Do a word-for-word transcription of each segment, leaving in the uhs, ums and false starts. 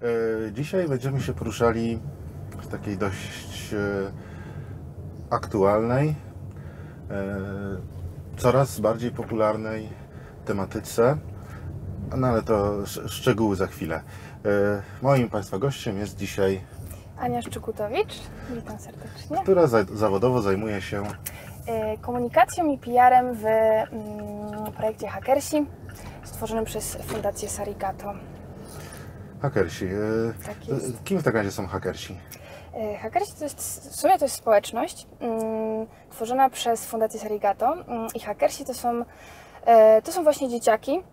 Dzisiaj będziemy się poruszali w takiej dość aktualnej, coraz bardziej popularnej tematyce, no ale to szczegóły za chwilę. Moim Państwa gościem jest dzisiaj Ania Szczykutowicz, witam serdecznie, która zawodowo zajmuje się komunikacją i P R-em w mm, projekcie Hackersi stworzonym przez Fundację Sarigato. Hackersi. Tak jest. Kim w takim razie są Hackersi? Hackersi to jest, w sumie to jest społeczność mm, tworzona przez Fundację Sarigato mm, i Hackersi to są, e, to są właśnie dzieciaki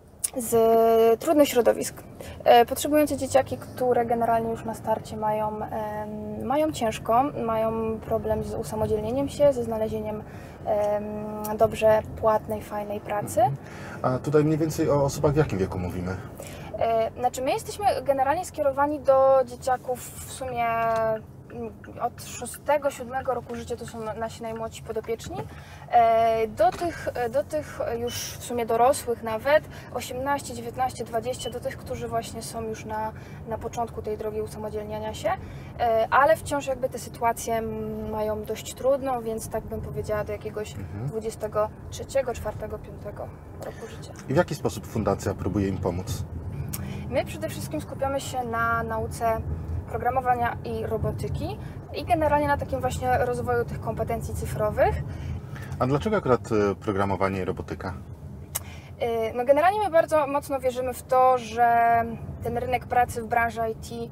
z trudnych środowisk. E, potrzebujące dzieciaki, które generalnie już na starcie mają, e, mają ciężko, mają problem z usamodzielnieniem się, ze znalezieniem e, dobrze płatnej, fajnej pracy. A tutaj mniej więcej o osobach w jakim wieku mówimy? E, znaczy my jesteśmy generalnie skierowani do dzieciaków w sumie od szóstego siódmego roku życia, to są nasi najmłodsi podopieczni, do tych, do tych już w sumie dorosłych nawet, osiemnaście, dziewiętnaście, dwadzieścia, do tych, którzy właśnie są już na, na początku tej drogi usamodzielniania się, ale wciąż jakby te sytuacje mają dość trudną, więc tak bym powiedziała do jakiegoś mhm. dwudziestego trzeciego, czwartego, piątego roku życia. I w jaki sposób fundacja próbuje im pomóc? My przede wszystkim skupiamy się na nauce programowania i robotyki i generalnie na takim właśnie rozwoju tych kompetencji cyfrowych. A dlaczego akurat programowanie i robotyka? No generalnie my bardzo mocno wierzymy w to, że ten rynek pracy w branży I T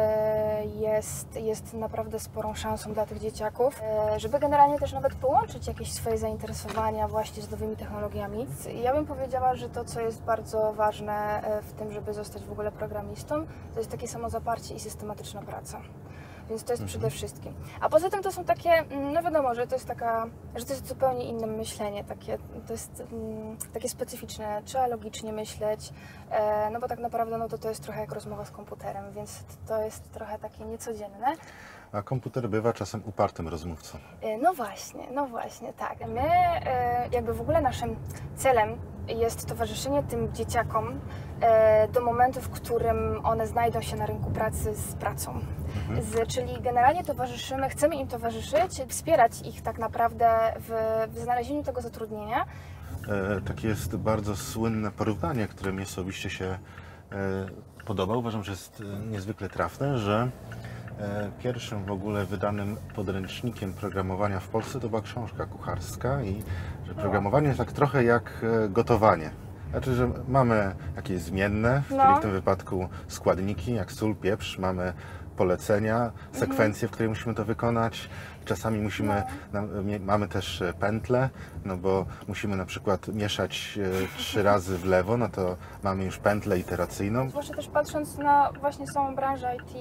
jest, jest naprawdę sporą szansą dla tych dzieciaków, żeby generalnie też nawet połączyć jakieś swoje zainteresowania właśnie z nowymi technologiami. Ja bym powiedziała, że to, co jest bardzo ważne w tym, żeby zostać w ogóle programistą, to jest takie samozaparcie i systematyczna praca. Więc to jest mhm. przede wszystkim. A poza tym to są takie, no wiadomo, że to jest taka, że to jest zupełnie inne myślenie, takie, to jest um, takie specyficzne, trzeba logicznie myśleć, e, no bo tak naprawdę no to, to jest trochę jak rozmowa z komputerem, więc to jest trochę takie niecodzienne. A komputer bywa czasem upartym rozmówcą. E, no właśnie, no właśnie, tak. My e, jakby w ogóle naszym celem jest towarzyszenie tym dzieciakom e, do momentu, w którym one znajdą się na rynku pracy z pracą. Mhm. Z, czyli generalnie towarzyszymy, chcemy im towarzyszyć, wspierać ich tak naprawdę w, w znalezieniu tego zatrudnienia. E, takie jest bardzo słynne porównanie, które mi osobiście się e, podoba. Uważam, że jest niezwykle trafne, że e, pierwszym w ogóle wydanym podręcznikiem programowania w Polsce to była książka kucharska i że programowanie jest tak trochę jak e, gotowanie. Znaczy, że mamy jakieś zmienne, no. czyli w tym wypadku składniki, jak sól, pieprz, mamy polecenia, sekwencje, w której musimy to wykonać. Czasami musimy, no. mamy też pętle, no bo musimy na przykład mieszać trzy razy w lewo, no to mamy już pętlę iteracyjną. Zwłaszcza też patrząc na właśnie samą branżę I T,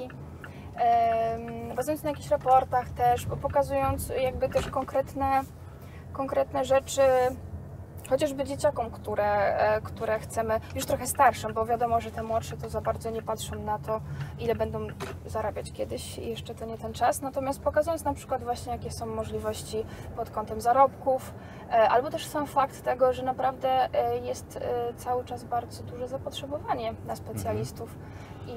um, bazując na jakichś raportach też, pokazując jakby też konkretne, konkretne rzeczy, chociażby dzieciakom, które, które chcemy, już trochę starszym, bo wiadomo, że te młodsze to za bardzo nie patrzą na to, ile będą zarabiać kiedyś i jeszcze to nie ten czas. Natomiast pokazując na przykład właśnie, jakie są możliwości pod kątem zarobków, albo też sam fakt tego, że naprawdę jest cały czas bardzo duże zapotrzebowanie na specjalistów. I,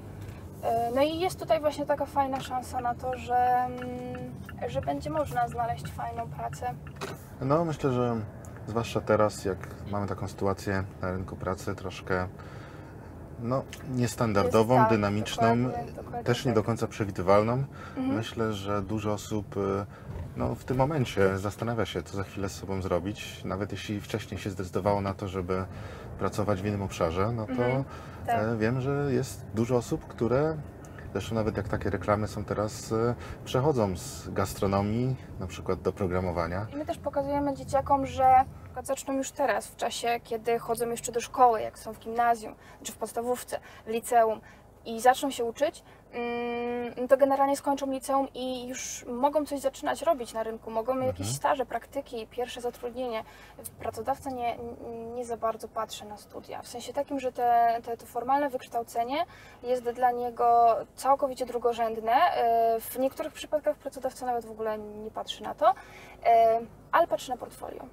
no i jest tutaj właśnie taka fajna szansa na to, że, że będzie można znaleźć fajną pracę. No myślę, że zwłaszcza teraz, jak mamy taką sytuację na rynku pracy troszkę no, niestandardową, tak, dynamiczną, dokładnie, dokładnie też nie tak. do końca przewidywalną. Mhm. Myślę, że dużo osób no, w tym momencie zastanawia się, co za chwilę z sobą zrobić. Nawet jeśli wcześniej się zdecydowało na to, żeby pracować w innym obszarze, no to mhm, tak. wiem, że jest dużo osób, które zresztą nawet jak takie reklamy są teraz, przechodzą z gastronomii na przykład do programowania. I my też pokazujemy dzieciakom, że zaczną już teraz, w czasie, kiedy chodzą jeszcze do szkoły, jak są w gimnazjum, czy w podstawówce, w liceum i zaczną się uczyć, to generalnie skończą liceum i już mogą coś zaczynać robić na rynku, mogą mieć jakieś staże, praktyki, pierwsze zatrudnienie. Pracodawca nie, nie za bardzo patrzy na studia, w sensie takim, że te, te, to formalne wykształcenie jest dla niego całkowicie drugorzędne. W niektórych przypadkach pracodawca nawet w ogóle nie patrzy na to, ale patrzy na portfolio.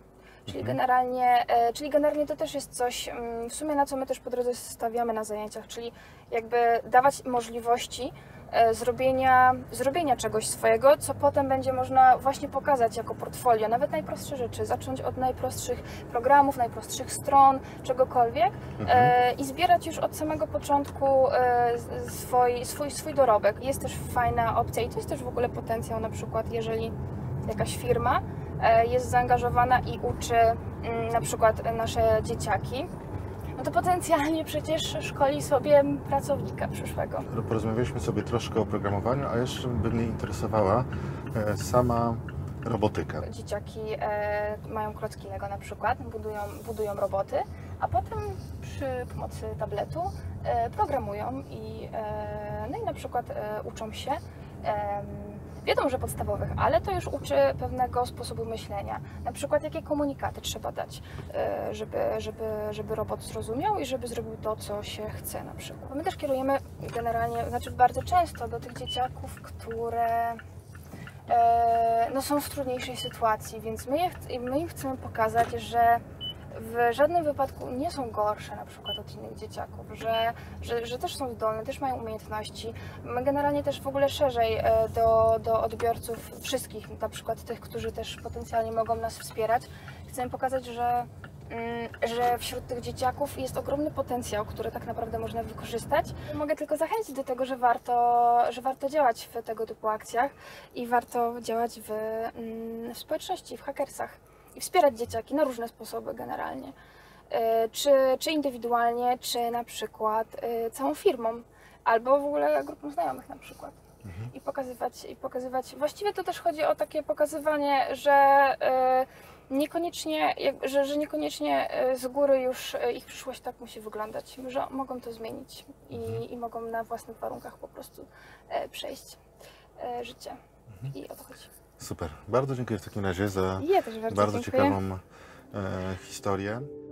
Czyli, Mhm. generalnie, e, czyli generalnie to też jest coś, mm, w sumie na co my też po drodze stawiamy na zajęciach, czyli jakby dawać możliwości e, zrobienia, zrobienia czegoś swojego, co potem będzie można właśnie pokazać jako portfolio, nawet najprostsze rzeczy, zacząć od najprostszych programów, najprostszych stron, czegokolwiek Mhm. e, i zbierać już od samego początku e, s- swój, swój, swój dorobek. Jest też fajna opcja i to jest też w ogóle potencjał, na przykład jeżeli jakaś firma e, jest zaangażowana i uczy mm, na przykład nasze dzieciaki, no to potencjalnie przecież szkoli sobie pracownika przyszłego. Porozmawialiśmy sobie troszkę o programowaniu, a jeszcze by mnie interesowała e, sama robotyka. Dzieciaki e, mają klocki Lego na przykład, budują, budują roboty, a potem przy pomocy tabletu e, programują i, e, no i na przykład e, uczą się. E, wiedzą, że podstawowych, ale to już uczy pewnego sposobu myślenia. Na przykład jakie komunikaty trzeba dać, e, żeby, żeby, żeby robot zrozumiał i żeby zrobił to, co się chce na przykład. My też kierujemy generalnie, znaczy bardzo często do tych dzieciaków, które e, no, są w trudniejszej sytuacji, więc my, je, ch- my im chcemy pokazać, że w żadnym wypadku nie są gorsze na przykład od innych dzieciaków, że, że, że też są zdolne, też mają umiejętności. My generalnie też w ogóle szerzej e, do, do odbiorców wszystkich, na przykład tych, którzy też potencjalnie mogą nas wspierać, chcemy pokazać, że, mm, że wśród tych dzieciaków jest ogromny potencjał, który tak naprawdę można wykorzystać. Mogę tylko zachęcić do tego, że warto, że warto działać w tego typu akcjach i warto działać w, mm, w społeczności, w hakersach. I wspierać dzieciaki na różne sposoby generalnie. E, Czy, czy indywidualnie, czy na przykład e, całą firmą, albo w ogóle grupą znajomych na przykład. Mhm. I pokazywać, i pokazywać. Właściwie to też chodzi o takie pokazywanie, że e, niekoniecznie, jak- że, że niekoniecznie e, z góry już e, ich przyszłość tak musi wyglądać, że mogą to zmienić i, i mogą na własnych warunkach po prostu e, przejść e, życie. I o to chodzi. Super. Bardzo dziękuję w takim razie za I ja też bardzo, bardzo dziękuję. ciekawą e, historię.